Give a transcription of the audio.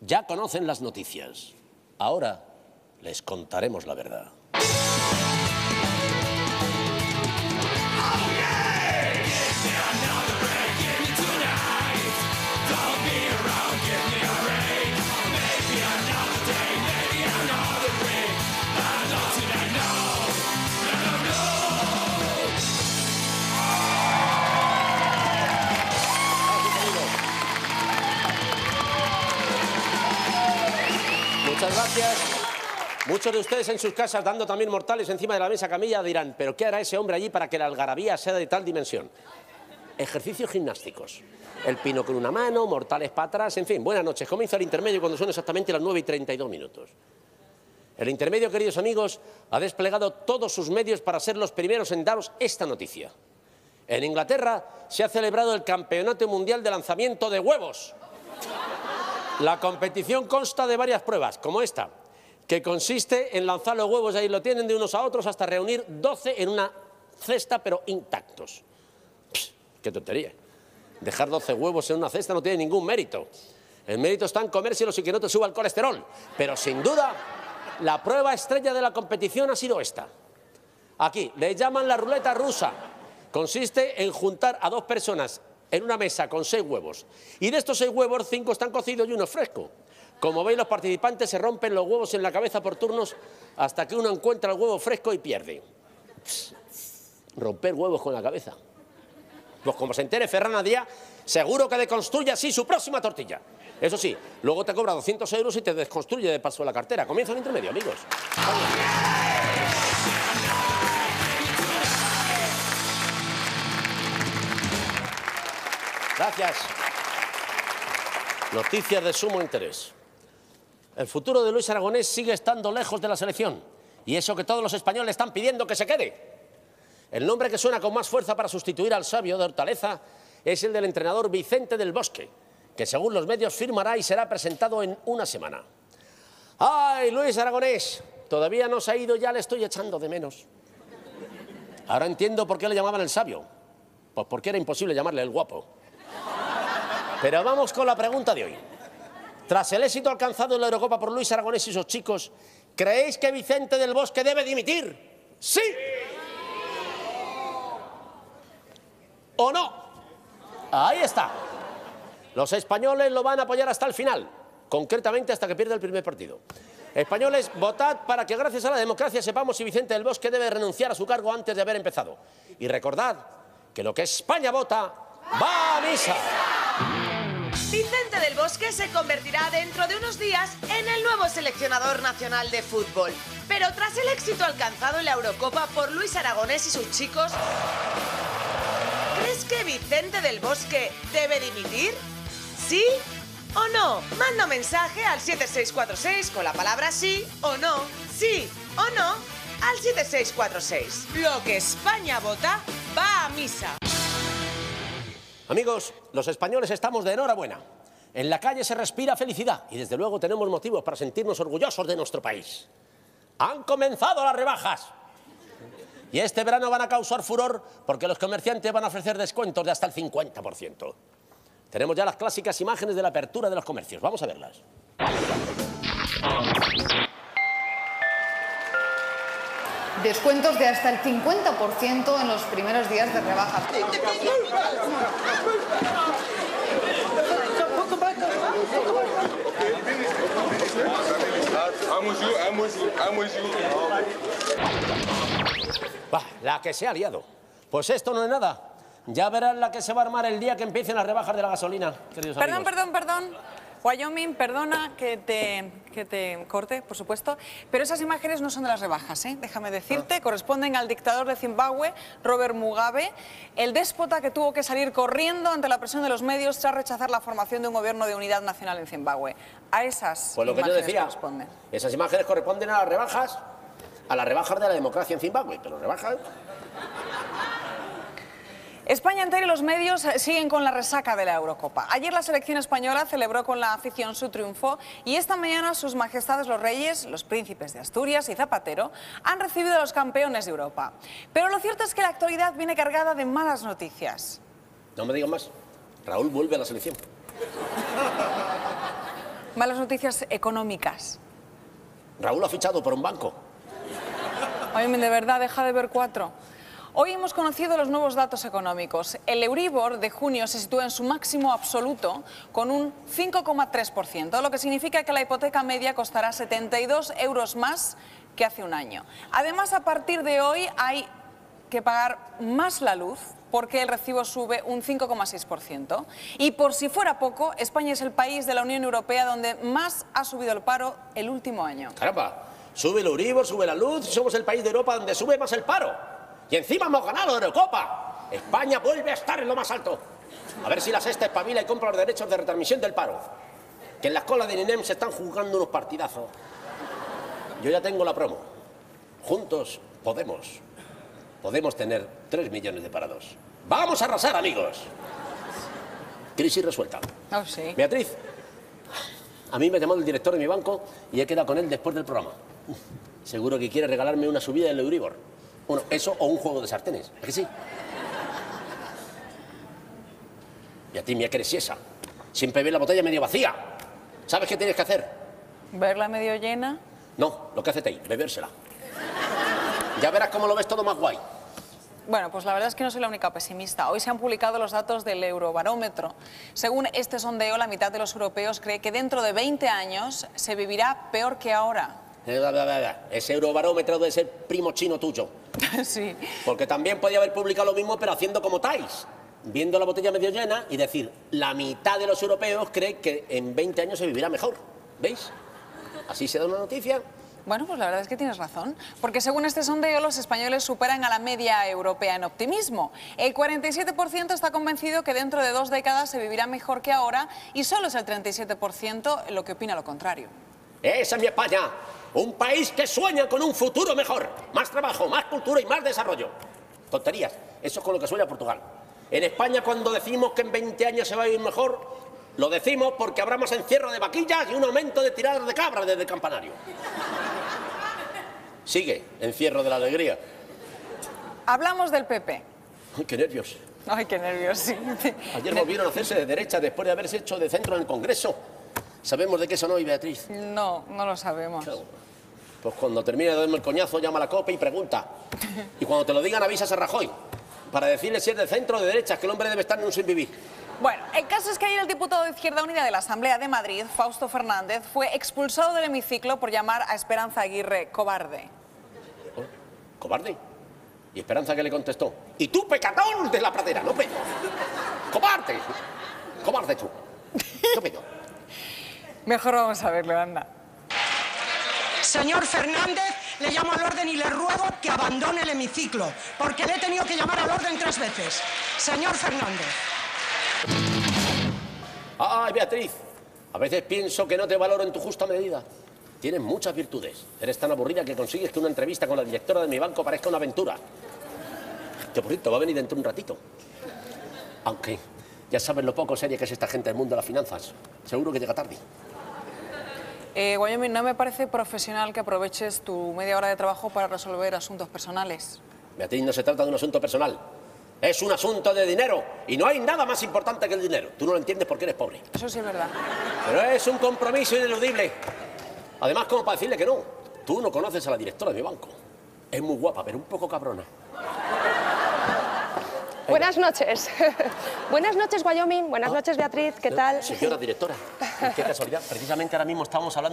Ya conocen las noticias. Ahora les contaremos la verdad. Muchas gracias. Muchos de ustedes en sus casas, dando también mortales encima de la mesa camilla, dirán, ¿pero qué hará ese hombre allí para que la algarabía sea de tal dimensión? Ejercicios gimnásticos. El pino con una mano, mortales para atrás, en fin. Buenas noches. Comienza el intermedio cuando son exactamente las 9:32. El intermedio, queridos amigos, ha desplegado todos sus medios para ser los primeros en daros esta noticia. En Inglaterra se ha celebrado el Campeonato Mundial de Lanzamiento de Huevos. La competición consta de varias pruebas, como esta, que consiste en lanzar los huevos, ahí lo tienen, de unos a otros hasta reunir 12 en una cesta, pero intactos. Pss, ¡qué tontería! Dejar 12 huevos en una cesta no tiene ningún mérito. El mérito está en comérselos y que no te suba el colesterol. Pero sin duda, la prueba estrella de la competición ha sido esta. Aquí, le llaman la ruleta rusa. Consiste en juntar a dos personas en una mesa con 6 huevos. Y de estos 6 huevos, 5 están cocidos y uno fresco. Como veis, los participantes se rompen los huevos en la cabeza por turnos hasta que uno encuentra el huevo fresco y pierde. Pss, romper huevos con la cabeza. Pues como se entere Ferran Adrià, seguro que deconstruye así su próxima tortilla. Eso sí, luego te cobra 200 euros y te desconstruye de paso la cartera. Comienza el intermedio, amigos. Gracias. Noticias de sumo interés. El futuro de Luis Aragonés sigue estando lejos de la selección. Y eso que todos los españoles están pidiendo que se quede. El nombre que suena con más fuerza para sustituir al sabio de Hortaleza es el del entrenador Vicente del Bosque, que según los medios firmará y será presentado en una semana. ¡Ay, Luis Aragonés! Todavía no se ha ido, ya le estoy echando de menos. Ahora entiendo por qué le llamaban el sabio. Pues porque era imposible llamarle el guapo. Pero vamos con la pregunta de hoy. Tras el éxito alcanzado en la Eurocopa por Luis Aragonés y sus chicos, ¿creéis que Vicente del Bosque debe dimitir? ¿Sí? ¿O no? Ahí está. Los españoles lo van a apoyar hasta el final, concretamente hasta que pierda el primer partido. Españoles, votad para que gracias a la democracia sepamos si Vicente del Bosque debe renunciar a su cargo antes de haber empezado. Y recordad que lo que España vota va a misa. Vicente del Bosque se convertirá dentro de unos días en el nuevo seleccionador nacional de fútbol. Pero tras el éxito alcanzado en la Eurocopa por Luis Aragonés y sus chicos, ¿crees que Vicente del Bosque debe dimitir? ¿Sí o no? Manda un mensaje al 7646 con la palabra sí o no, sí o no, al 7646. Lo que España vota va a misa. Amigos, los españoles estamos de enhorabuena. En la calle se respira felicidad y desde luego tenemos motivos para sentirnos orgullosos de nuestro país. Han comenzado las rebajas. Y este verano van a causar furor porque los comerciantes van a ofrecer descuentos de hasta el 50%. Tenemos ya las clásicas imágenes de la apertura de los comercios. Vamos a verlas. Descuentos de hasta el 50% en los primeros días de rebaja. Bah, la que se ha liado. Pues esto no es nada. Ya verán la que se va a armar el día que empiecen las rebajas de la gasolina, queridos amigos. Perdón. Wyoming, perdona que te corte, por supuesto, pero esas imágenes no son de las rebajas, ¿eh? Déjame decirte, corresponden al dictador de Zimbabue, Robert Mugabe, el déspota que tuvo que salir corriendo ante la presión de los medios tras rechazar la formación de un gobierno de unidad nacional en Zimbabue. A esas pues lo que yo imágenes decía, corresponden. Esas imágenes corresponden a las rebajas de la democracia en Zimbabue, pero rebajas... España entera y los medios siguen con la resaca de la Eurocopa. Ayer la selección española celebró con la afición su triunfo y esta mañana sus majestades los reyes, los príncipes de Asturias y Zapatero han recibido a los campeones de Europa. Pero lo cierto es que la actualidad viene cargada de malas noticias. No me digan más. Raúl vuelve a la selección. Malas noticias económicas. Raúl ha fichado por un banco. Oye, de verdad, deja de ver 4. Hoy hemos conocido los nuevos datos económicos. El Euribor de junio se sitúa en su máximo absoluto con un 5,3%, lo que significa que la hipoteca media costará 72 euros más que hace un año. Además, a partir de hoy hay que pagar más la luz porque el recibo sube un 5,6%. Y por si fuera poco, España es el país de la Unión Europea donde más ha subido el paro el último año. Caramba, sube el Euribor, sube la luz y somos el país de Europa donde sube más el paro. Y encima hemos ganado la Eurocopa. España vuelve a estar en lo más alto. A ver si la Sexta espabila y compra los derechos de retransmisión del paro. Que en la escuela de Ninem se están jugando unos partidazos. Yo ya tengo la promo. Juntos podemos tener 3 millones de parados. ¡Vamos a arrasar, amigos! Crisis resuelta. Oh, sí. Beatriz, a mí me llamó el director de mi banco y he quedado con él después del programa. Seguro que quiere regalarme una subida del Euribor. Bueno, eso o un juego de sartenes. ¿Es que sí? Beatriz, mira que eres esa. Siempre ves la botella medio vacía. ¿Sabes qué tienes que hacer? ¿Verla medio llena? No, lo que hace Tei, bebérsela. Ya verás cómo lo ves todo más guay. Bueno, pues la verdad es que no soy la única pesimista. Hoy se han publicado los datos del Eurobarómetro. Según este sondeo, la mitad de los europeos cree que dentro de 20 años se vivirá peor que ahora. Ese Eurobarómetro debe ser primo chino tuyo. Sí. Porque también podía haber publicado lo mismo, pero haciendo como Thais. Viendo la botella medio llena y decir, la mitad de los europeos cree que en 20 años se vivirá mejor. ¿Veis? Así se da una noticia. Bueno, pues la verdad es que tienes razón, porque según este sondeo los españoles superan a la media europea en optimismo. El 47% está convencido que dentro de 2 décadas se vivirá mejor que ahora y solo es el 37% lo que opina lo contrario. Esa es mi España, un país que sueña con un futuro mejor, más trabajo, más cultura y más desarrollo. Tonterías, eso es con lo que sueña Portugal. En España cuando decimos que en 20 años se va a ir mejor, lo decimos porque habrá más encierro de vaquillas y un aumento de tiradas de cabras desde el campanario. Sigue, encierro de la alegría. Hablamos del PP. Ay, qué nervios. Ay, qué nervios, sí. Ayer volvieron a hacerse de derecha después de haberse hecho de centro en el Congreso. ¿Sabemos de qué son hoy, Beatriz? No, no lo sabemos. Pues cuando termine de darme el coñazo, llama a la COPE y pregunta. Y cuando te lo digan, avisas a Rajoy. Para decirle si es de centro o de derecha, que el hombre debe estar en un sin vivir. Bueno, el caso es que ayer el diputado de Izquierda Unida de la Asamblea de Madrid, Fausto Fernández, fue expulsado del hemiciclo por llamar a Esperanza Aguirre cobarde. ¿Oh? ¿Cobarde? ¿Y Esperanza qué le contestó? ¡Y tú, pecador de la pradera, no pedo! ¡Cobarde! ¡Cobarde tú! ¡No pedo! Mejor vamos a verlo, anda. Señor Fernández, le llamo al orden y le ruego que abandone el hemiciclo, porque le he tenido que llamar al orden 3 veces. Señor Fernández. ¡Ay, Beatriz! A veces pienso que no te valoro en tu justa medida. Tienes muchas virtudes. Eres tan aburrida que consigues que una entrevista con la directora de mi banco parezca una aventura. Que por cierto, va a venir dentro de un ratito. Aunque ya sabes lo poco seria que es esta gente del mundo de las finanzas. Seguro que llega tarde. Wyoming, no me parece profesional que aproveches tu media hora de trabajo para resolver asuntos personales. Beatriz, no se trata de un asunto personal. Es un asunto de dinero. Y no hay nada más importante que el dinero. Tú no lo entiendes porque eres pobre. Eso sí es verdad. Pero es un compromiso ineludible. Además, como para decirle que no. Tú no conoces a la directora de mi banco. Es muy guapa, pero un poco cabrona. Buenas noches. Buenas noches, Wyoming. Buenas noches, Beatriz. ¿Qué tal? Señora directora, qué casualidad. Precisamente ahora mismo estábamos hablando